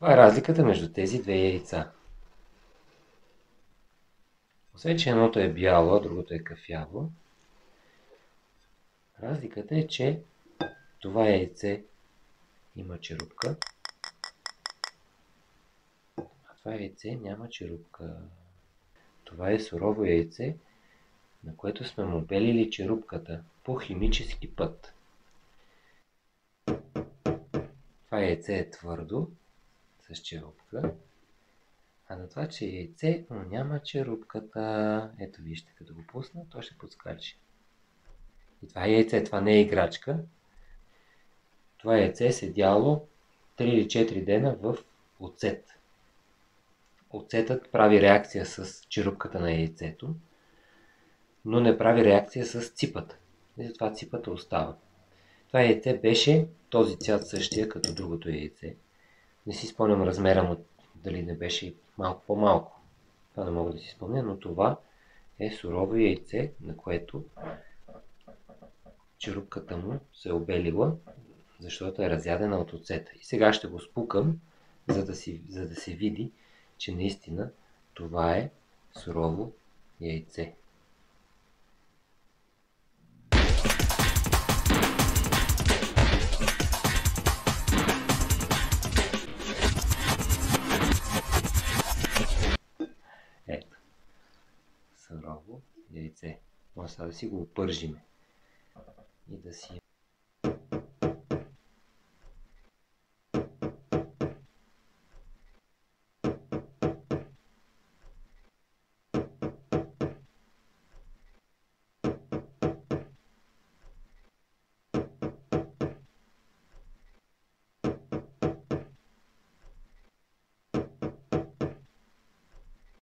Каква е разликата между тези две яйца? Освен, че едното е бяло, а другото е кафяво, разликата е, че това яйце има черупка, а това яйце няма черупка. Това е сурово яйце, на което сме му белили черупката по химически път. Това яйце е твърдо, с черупка, а на това, че яйце, но няма черупката. Ето вижте, като го пусна, то ще подскачи. И това е яйце, това не е играчка. Това яйце е седяло 3 или 4 дена в оцет. Оцетът прави реакция с черупката на яйцето, но не прави реакция с ципата. И затова ципата остава. Това яйце беше този цвят същия като другото яйце. Не си спомням размера му, дали не беше малко по-малко. Това не мога да си спомня, но това е сурово яйце, на което черупката му се е обелила, защото е разядена от оцета. И сега ще го спукам, за да се види, че наистина това е сурово яйце. Ето, сурово яйце. Може сега да си го опържиме и да си